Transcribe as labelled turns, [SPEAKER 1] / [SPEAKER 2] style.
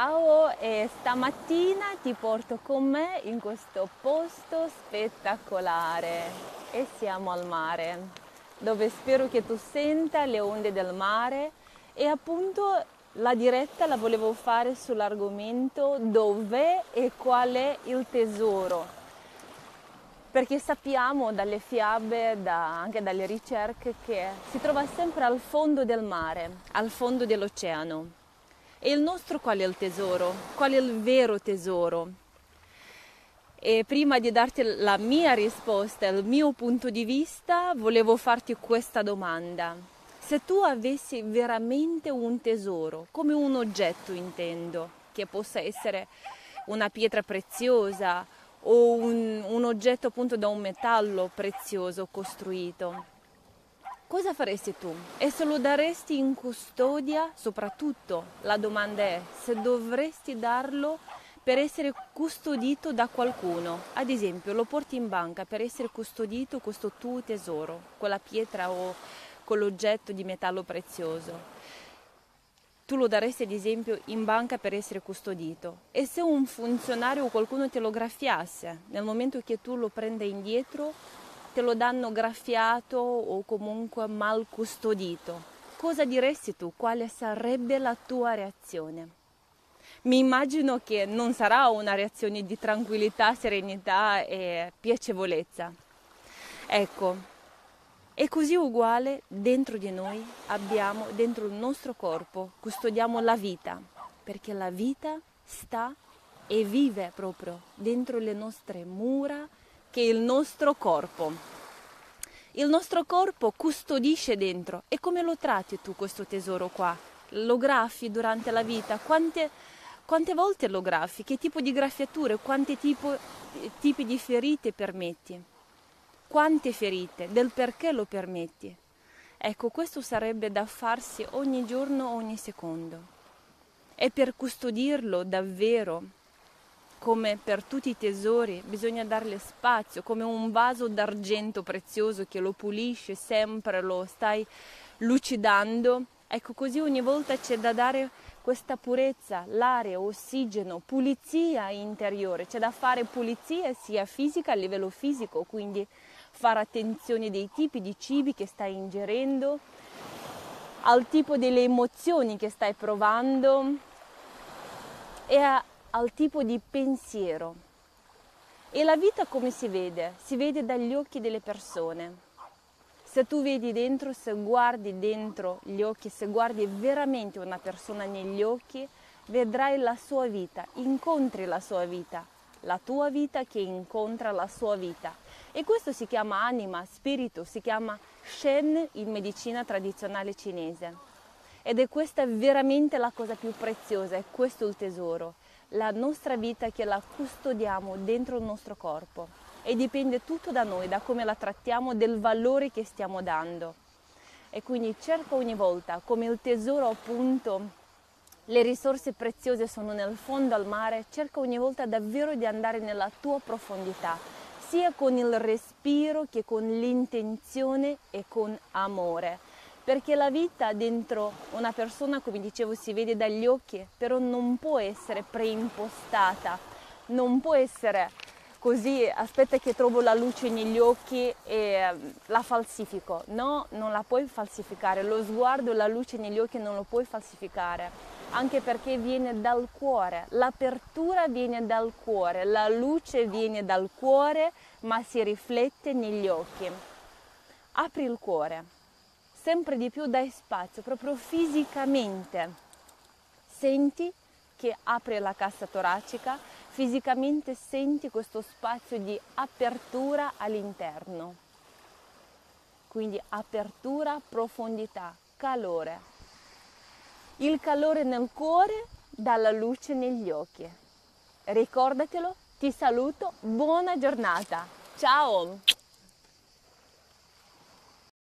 [SPEAKER 1] ciao e stamattina ti porto con me in questo posto spettacolare e siamo al mare, dove spero che tu senta le onde del mare e appunto la diretta la volevo fare sull'argomento dov'è e qual è il tesoro. Perché sappiamo dalle fiabe, anche dalle ricerche, che si trova sempre al fondo del mare, al fondo dell'oceano. E il nostro qual è il tesoro? Qual è il vero tesoro? E prima di darti la mia risposta, il mio punto di vista, volevo farti questa domanda. Se tu avessi veramente un tesoro, come un oggetto intendo, che possa essere una pietra preziosa o un oggetto appunto da un metallo prezioso costruito, cosa faresti tu? E se lo daresti in custodia? Soprattutto la domanda è se dovresti darlo per essere custodito da qualcuno. Ad esempio lo porti in banca per essere custodito questo tuo tesoro, quella pietra o quell'oggetto di metallo prezioso. Tu lo daresti ad esempio in banca per essere custodito. E se un funzionario o qualcuno te lo graffiasse, nel momento che tu lo prenda indietro, te lo danno graffiato o comunque mal custodito, cosa diresti tu? Quale sarebbe la tua reazione? Mi immagino che non sarà una reazione di tranquillità, serenità e piacevolezza. Ecco, è così uguale dentro di noi abbiamo, dentro il nostro corpo, custodiamo la vita, perché la vita sta e vive proprio dentro le nostre mura, che è il nostro corpo. Il nostro corpo custodisce dentro. E come lo tratti tu questo tesoro qua? Lo graffi durante la vita? Quante volte lo graffi? Che tipo di graffiature? Quanti tipi di ferite permetti? Quante ferite? Del perché lo permetti? Ecco, questo sarebbe da farsi ogni giorno, ogni secondo. E per custodirlo davvero, come per tutti i tesori, bisogna darle spazio, come un vaso d'argento prezioso che lo pulisce sempre, lo stai lucidando. Ecco, così ogni volta c'è da dare questa purezza, l'aria, ossigeno, pulizia interiore. C'è da fare pulizia sia fisica a livello fisico, quindi fare attenzione dei tipi di cibi che stai ingerendo, al tipo delle emozioni che stai provando e al tipo di pensiero. E la vita come si vede? Si vede dagli occhi delle persone. Se tu vedi dentro, se guardi dentro gli occhi, se guardi veramente una persona negli occhi, vedrai la sua vita, incontri la sua vita, la tua vita che incontra la sua vita. E questo si chiama anima, spirito, si chiama Shen in medicina tradizionale cinese. Ed è questa veramente la cosa più preziosa, è questo il tesoro, la nostra vita che la custodiamo dentro il nostro corpo. E dipende tutto da noi, da come la trattiamo, del valore che stiamo dando. E quindi cerca ogni volta, come il tesoro appunto, le risorse preziose sono nel fondo al mare, cerca ogni volta davvero di andare nella tua profondità, sia con il respiro che con l'intenzione e con amore. Perché la vita dentro una persona, come dicevo, si vede dagli occhi, però non può essere preimpostata, non può essere così, aspetta che trovo la luce negli occhi e la falsifico. No, non la puoi falsificare, lo sguardo, la luce negli occhi non lo puoi falsificare, anche perché viene dal cuore, l'apertura viene dal cuore, la luce viene dal cuore, ma si riflette negli occhi. Apri il cuore, sempre di più dai spazio, proprio fisicamente. Senti che apri la cassa toracica, fisicamente senti questo spazio di apertura all'interno. Quindi apertura, profondità, calore. Il calore nel cuore dà la luce negli occhi. Ricordatelo, ti saluto, buona giornata. Ciao!